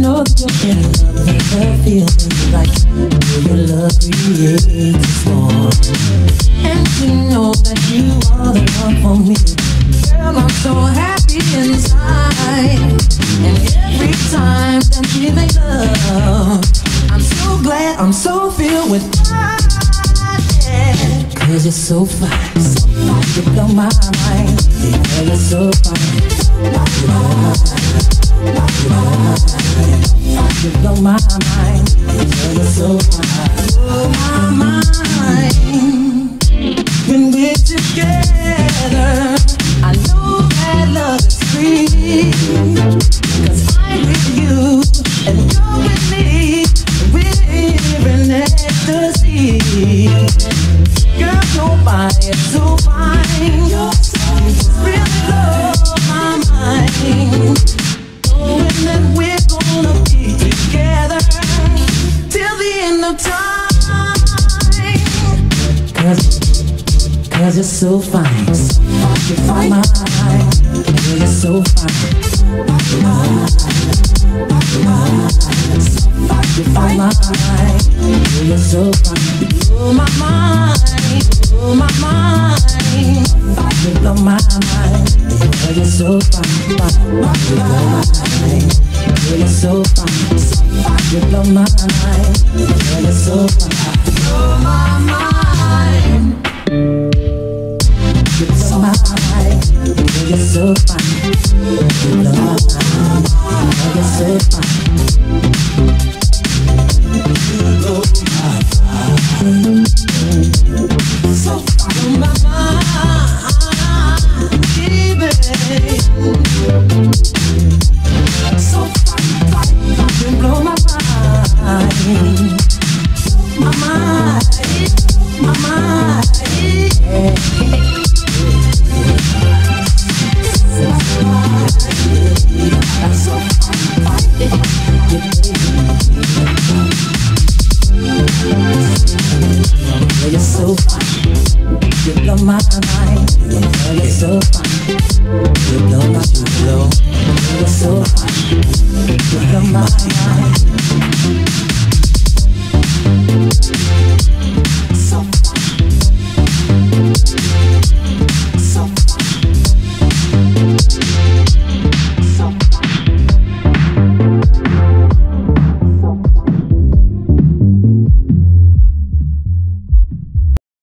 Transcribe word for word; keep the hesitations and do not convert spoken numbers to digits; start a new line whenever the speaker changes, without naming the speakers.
know that you're in love with her feelings like your love creates a storm. And to know that you are the one for me, girl, I'm so happy inside. And every time that we make love, I'm so glad, I'm so filled with pride. Yeah. Cause you're so fine, so fine, you blow my mind. Girl, you're so fine, you blow my mind. You blow my mind, girl, you're so fine. Blow my mind. When we're together, I know that love is free. Cause I'm with you and you're with me. We're in ecstasy. Girl, nobody is so fine. You just really blow my mind. Knowing that we're gonna be together till the end of time. Cause, cause you're so fine, so fine, you find my mind. Girl, you're so fine, so fine, you find my mind. Girl, you're so fine, blow my mind, blow my mind. You blow my mind. Girl, you're so fine, fine, you blow my mind. Girl, you're so fine, so fine, you blow my mind. Girl, you're so fine, blow my mind. You blow my mind. Girl, you're so fine, you blow my mind. Girl, you're so fine. You blow my mind. So fine, my mind. So fine, fine, you blow my mind. My mind, my mind. Yeah. So fine, fine. You're so fine. You blow my mind. You're so fine. You blow my mind. You're so fine. You blow my mind.